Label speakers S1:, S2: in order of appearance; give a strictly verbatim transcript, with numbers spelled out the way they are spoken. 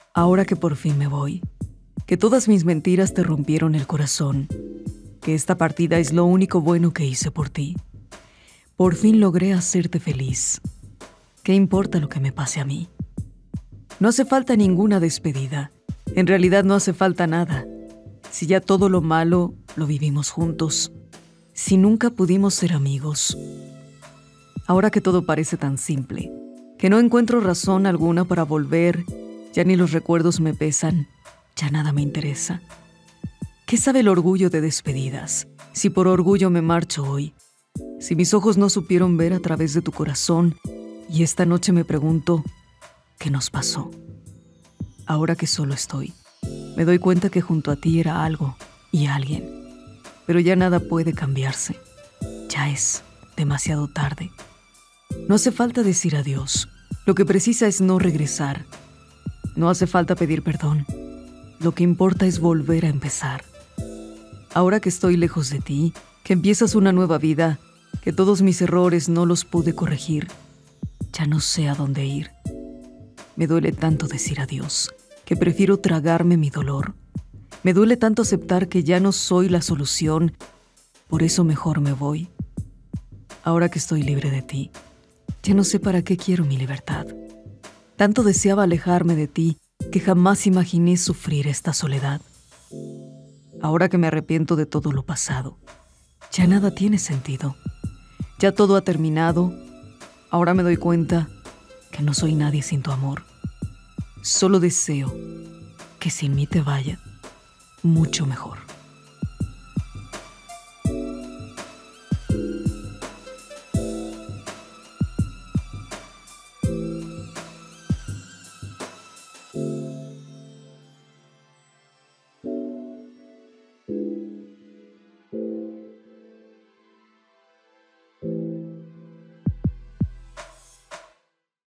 S1: Ahora que por fin me voy, que todas mis mentiras te rompieron el corazón, que esta partida es lo único bueno que hice por ti. Por fin logré hacerte feliz. ¿Qué importa lo que me pase a mí? No hace falta ninguna despedida. En realidad no hace falta nada. Si ya todo lo malo lo vivimos juntos. Si nunca pudimos ser amigos. Ahora que todo parece tan simple, que no encuentro razón alguna para volver, ya ni los recuerdos me pesan, ya nada me interesa. ¿Qué sabe el orgullo de despedidas? Si por orgullo me marcho hoy, si mis ojos no supieron ver a través de tu corazón, y esta noche me pregunto, ¿qué nos pasó? Ahora que solo estoy, me doy cuenta que junto a ti era algo y alguien, pero ya nada puede cambiarse. Ya es demasiado tarde. No hace falta decir adiós, lo que precisa es no regresar. No hace falta pedir perdón, lo que importa es volver a empezar. Ahora que estoy lejos de ti, que empiezas una nueva vida, que todos mis errores no los pude corregir, ya no sé a dónde ir. Me duele tanto decir adiós, que prefiero tragarme mi dolor. Me duele tanto aceptar que ya no soy la solución, por eso mejor me voy. Ahora que estoy libre de ti, ya no sé para qué quiero mi libertad. Tanto deseaba alejarme de ti, que jamás imaginé sufrir esta soledad. Ahora que me arrepiento de todo lo pasado, ya nada tiene sentido. Ya todo ha terminado. Ahora me doy cuenta que no soy nadie sin tu amor. Solo deseo que sin mí te vaya mucho mejor.